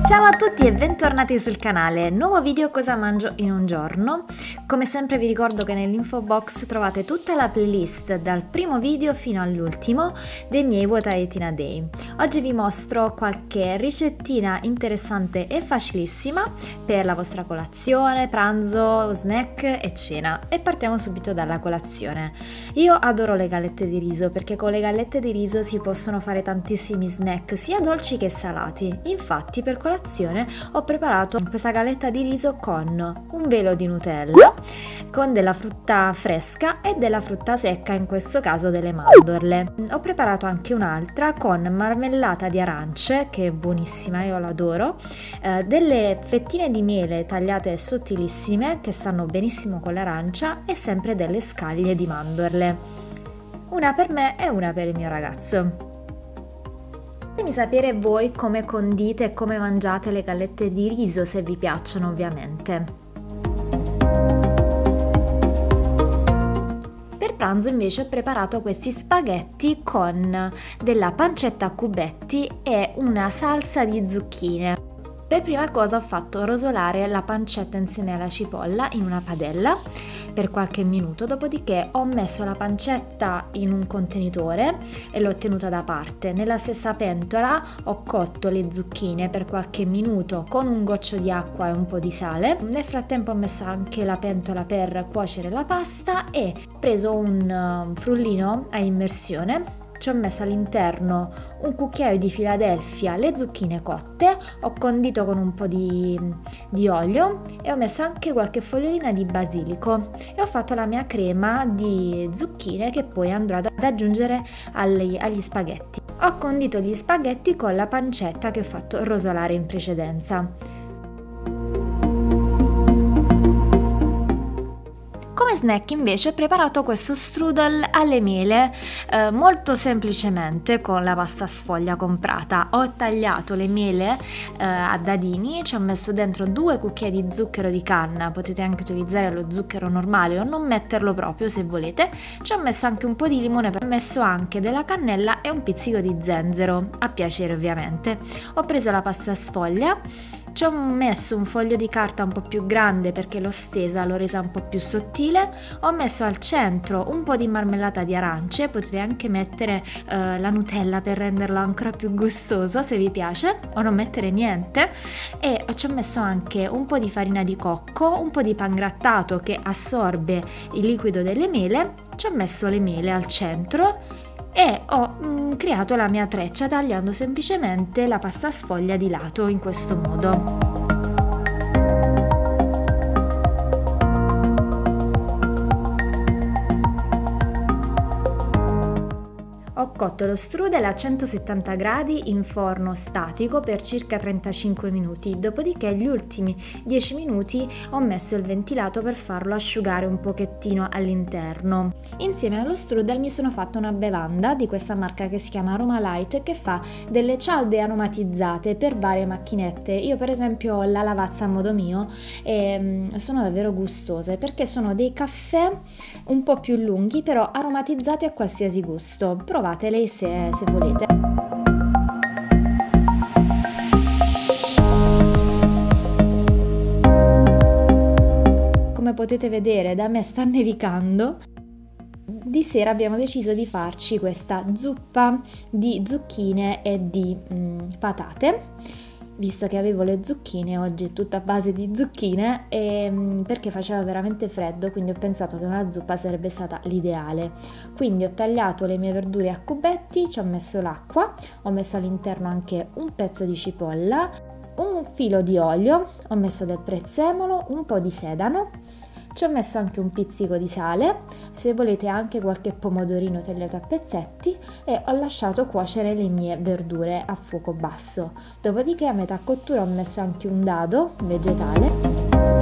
Ciao a tutti e bentornati sul canale, nuovo video cosa mangio in un giorno. Come sempre vi ricordo che nell'info box trovate tutta la playlist dal primo video fino all'ultimo dei miei What I Ate in a Day. Oggi vi mostro qualche ricettina interessante e facilissima per la vostra colazione, pranzo, snack e cena. E partiamo subito dalla colazione. Io adoro le gallette di riso perché con le gallette di riso si possono fare tantissimi snack sia dolci che salati. Infatti per colazione ho preparato questa galletta di riso con un velo di Nutella, con della frutta fresca e della frutta secca, in questo caso delle mandorle. Ho preparato anche un'altra con marmellata di arance, che è buonissima, io l'adoro, delle fettine di miele tagliate sottilissime che stanno benissimo con l'arancia e sempre delle scaglie di mandorle. Una per me e una per il mio ragazzo. Fatemi sapere voi come condite e come mangiate le gallette di riso, se vi piacciono ovviamente. Per pranzo invece ho preparato questi spaghetti con della pancetta a cubetti e una salsa di zucchine. Per prima cosa ho fatto rosolare la pancetta insieme alla cipolla in una padella per qualche minuto, dopodiché ho messo la pancetta in un contenitore e l'ho tenuta da parte. Nella stessa pentola ho cotto le zucchine per qualche minuto con un goccio di acqua e un po' di sale. Nel frattempo ho messo anche la pentola per cuocere la pasta e ho preso un frullino a immersione. Ci ho messo all'interno un cucchiaio di Philadelphia, le zucchine cotte, ho condito con un po' di olio e ho messo anche qualche fogliolina di basilico e ho fatto la mia crema di zucchine che poi andrò ad aggiungere agli spaghetti. Ho condito gli spaghetti con la pancetta che ho fatto rosolare in precedenza. Come snack invece ho preparato questo strudel alle mele molto semplicemente con la pasta sfoglia comprata. Ho tagliato le mele a dadini, ci ho messo dentro 2 cucchiai di zucchero di canna, potete anche utilizzare lo zucchero normale o non metterlo proprio se volete. Ci ho messo anche un po' di limone, ho messo anche della cannella e un pizzico di zenzero, a piacere ovviamente. Ho preso la pasta sfoglia, ci ho messo un foglio di carta un po' più grande perché l'ho stesa, l'ho resa un po' più sottile, ho messo al centro un po' di marmellata di arance, potete anche mettere la Nutella per renderla ancora più gustosa se vi piace, o non mettere niente, e ci ho messo anche un po' di farina di cocco, un po' di pangrattato che assorbe il liquido delle mele, ci ho messo le mele al centro e ho creato la mia treccia tagliando semplicemente la pasta sfoglia di lato in questo modo. Ho cotto lo strudel a 170 gradi in forno statico per circa 35 minuti, dopodiché gli ultimi 10 minuti ho messo il ventilato per farlo asciugare un pochettino all'interno. Insieme allo strudel mi sono fatta una bevanda di questa marca che si chiama Aroma Light, che fa delle cialde aromatizzate per varie macchinette. Io per esempio ho la Lavazza a modo mio e sono davvero gustose perché sono dei caffè un po' più lunghi però aromatizzati a qualsiasi gusto. Provatele se volete. Come potete vedere da me sta nevicando. Di sera abbiamo deciso di farci questa zuppa di zucchine e di patate. Visto che avevo le zucchine, oggi è tutta a base di zucchine perché faceva veramente freddo, quindi ho pensato che una zuppa sarebbe stata l'ideale. Quindi ho tagliato le mie verdure a cubetti, ci ho messo l'acqua, ho messo all'interno anche un pezzo di cipolla, un filo di olio, ho messo del prezzemolo, un po' di sedano, ci ho messo anche un pizzico di sale, se volete anche qualche pomodorino tagliato a pezzetti, e ho lasciato cuocere le mie verdure a fuoco basso. Dopodiché a metà cottura ho messo anche un dado vegetale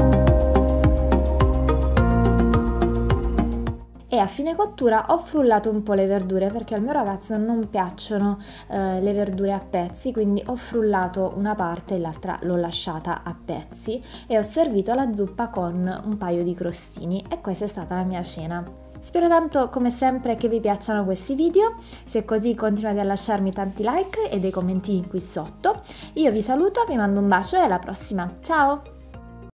e a fine cottura ho frullato un po' le verdure perché al mio ragazzo non piacciono le verdure a pezzi, quindi ho frullato una parte e l'altra l'ho lasciata a pezzi e ho servito la zuppa con un paio di crostini e questa è stata la mia cena. Spero tanto come sempre che vi piacciono questi video, se è così continuate a lasciarmi tanti like e dei commentini qui sotto. Io vi saluto, vi mando un bacio e alla prossima, ciao!